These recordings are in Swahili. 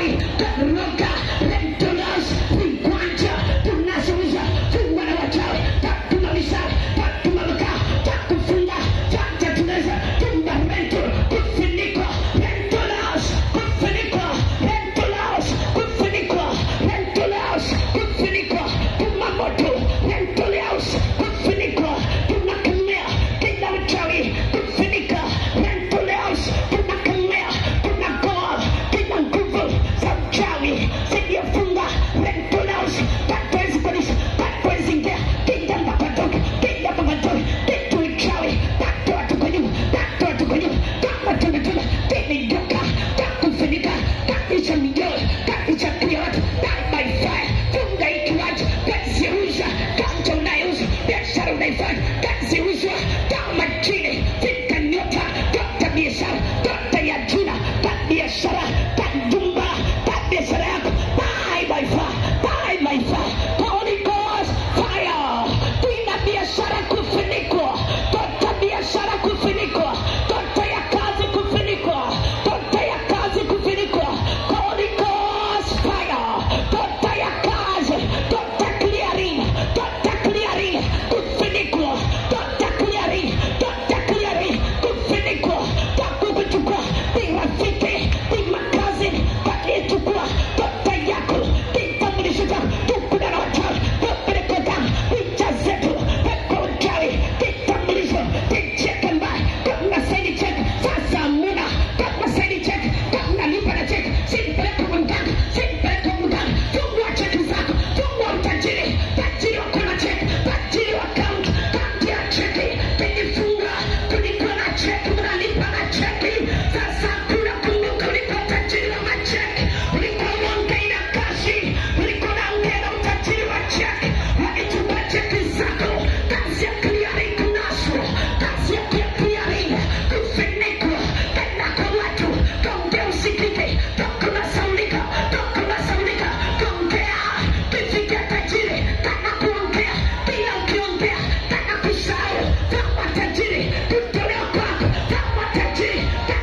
wachawi, roga, rentolas, viwanja, tunazungumza, fungwa na wachawi, takumalisha, takumaloka, takufunga, takutuneza, tumbarento, kufunikwa, rentolas, kufunikwa, rentolas, kufunikwa, rentolas, kufunikwa, kumamoto, rentolas, kufunikwa, tunakemea, kila wachawi, kufunika, rentolas, tunakemea, tunagoa, kila nguvu za uchawi, zimefunga, rentolas, batuwezi polisi, batuwezi ingia, kila mpapatoka, kila mpapatoka, kitu uchawi, batu watukonyu, kama tumetuna, kini duka, kufunika, kanisha minyoro, kanisha kiyoto, die by fire, funga ikiwaji, kazi uza, kanta unayuza, biashara unaifanya, kazi uza, kama chini, fika nyota, tota biashara, tota ya jina, biashara, jumba, biashara yako, die by fire, die by fire, Holy Ghost, fire, tina biashara kufunikwa, tota biashara kufunikwa, tota ya kazi kufunikwa, tota ya kazi kufunikwa, Holy Ghost, fire, tota ya kazi, tota clearing, kufunikwa, tota clearing, kufunikwa, kukuchukua, rafiki, makazi, kuchukua, tota yako, kitambulisho chako, tukuna na wachawi, kupeleka damu, picha zetu, peko uchawi, kitambulisho, kicheke mbaya, kama saini check, sasa hamuna, kama saini check, kama lipa na check, simpeleka munganga, fungua cheki zako, fungua utajiri, tajiri wako na check, tajiri wa account, kaunti ya cheki, kinifunga, kulikuwa na cheki, unalipa na cheki, sasa kuna kumbuka ulikuwa tajiri wa macheki, ulikuwa unaongea na kazi, ulikuwa unaongea na utajiri wa cheki, wakichukua cheki zako, kazi ya clearing kunaswa, kazi ya clearing, kufunikwa, tena kwa watu, kaongea usikike, toka unasaulika, kaongea, kifikia tajiri, tena kuongea, bila ukiongea, tena kusahau, kama tajiri, kutolewa kwako, kama tajiri,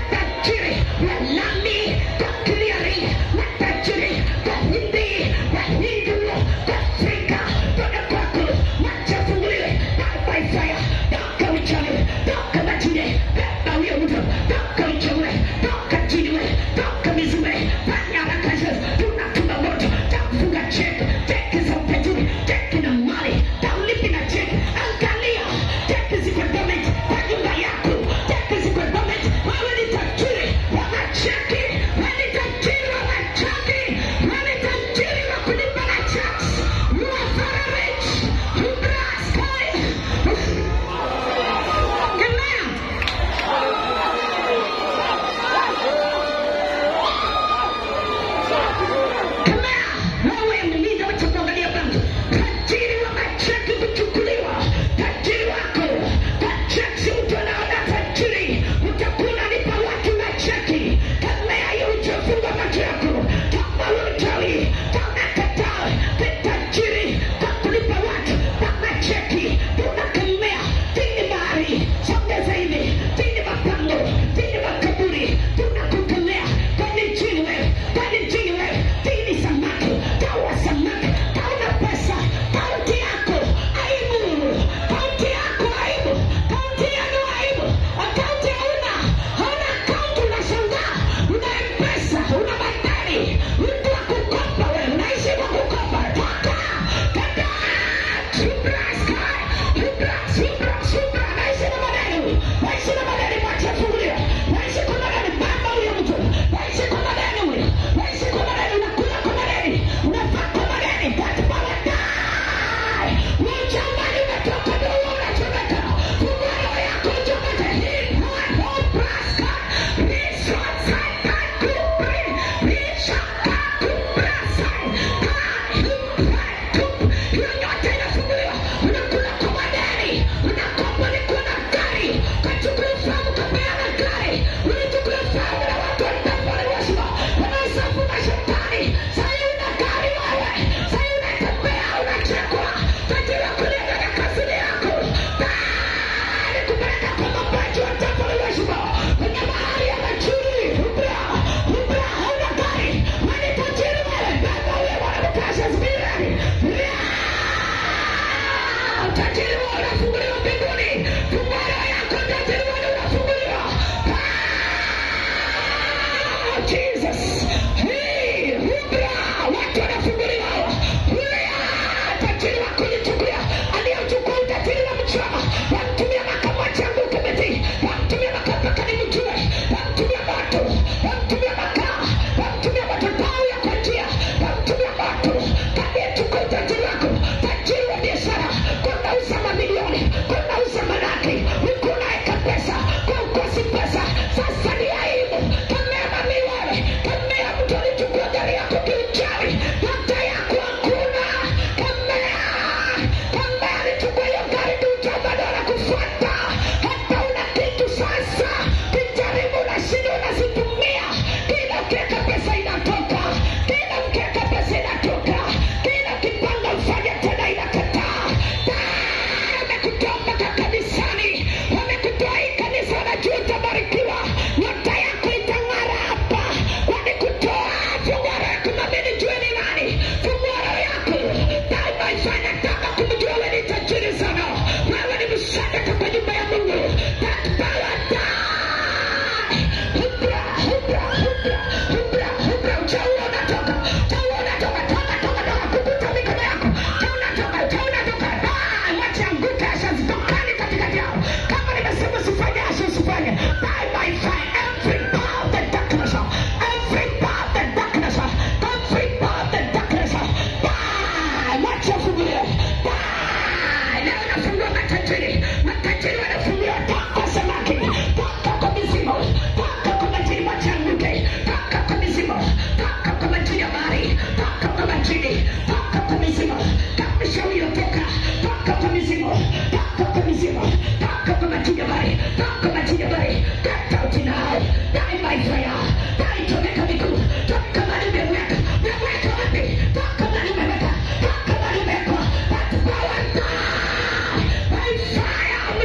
walami, kwa clearing, matajiri, kwa hindi, kwa hindu, kwa Afrika, toka kwako, wachafunguliwe, by fire, toka uchawi, toka majini, toka huyo mtu, toka uchawi, toka jiniwe, toka mizume, fanya haraka sasa, tunatuma moto, tafunga cheki za utajiri, cheki na mali, taulipi na cheki, angalia, cheki ziko dormant, kwa nyumba yako, cheki ziko dormant, wewe ni tajiri wa macheki, wewe ni tajiri wa macheki, wewe ni tajiri wa kulipa na checks, you are very rich, you bless God. Amen. Wewe mlinzi wa kuangalia bango, tajiri wa macheki kuchukuliwa, tajiri wako, cheki mtu anaona tajiri, utakula lipa watu na cheki, kama hiyo uchafunga macho yako, kama uchawi, kama kataa, tajiri, kwa kulipa watu na cheki, tunakemea, tini bahari, songeza hivi, tini mapango, tini makaburi, tunakukemea, kwani chini wewe, tini samaki, tawa samaki, tauna pesa, kaunti yako, aibu, kaunti yako aibu, kaunti yako aibu, akaunti hauna akaunti, unashangaa, una pesa, una bandari, mtu wa kukopa wewe, unaishi kwa kukopa, toka, supra, naishi na madeni, wachafungulia, naishi kwa madeni, baba huyo mtu, naishi kwa madeni huyo, unakula kwa madeni, unafaa kwa madeni, that's paradise, uchambani umetoka, ndio unachomeka, fungua roho yako, uchomeka, hiyo yote inafunguliwa, unakula kwa madeni, unakopa ulikuwa na gari, kachukua ufahamu kapeana gari, ulichukua ufahamu na watu watafanya washima, wanahesabu na shetani, sahi una gari wewe, sahi unatembea, unachekwa, tajiri wa kulenga na kazini yako, bali kupeleka kwa mapaji watafanya washima, kwenye mahali ya majuri, hauna gari,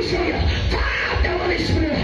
Spirit. Father, Holy Spirit.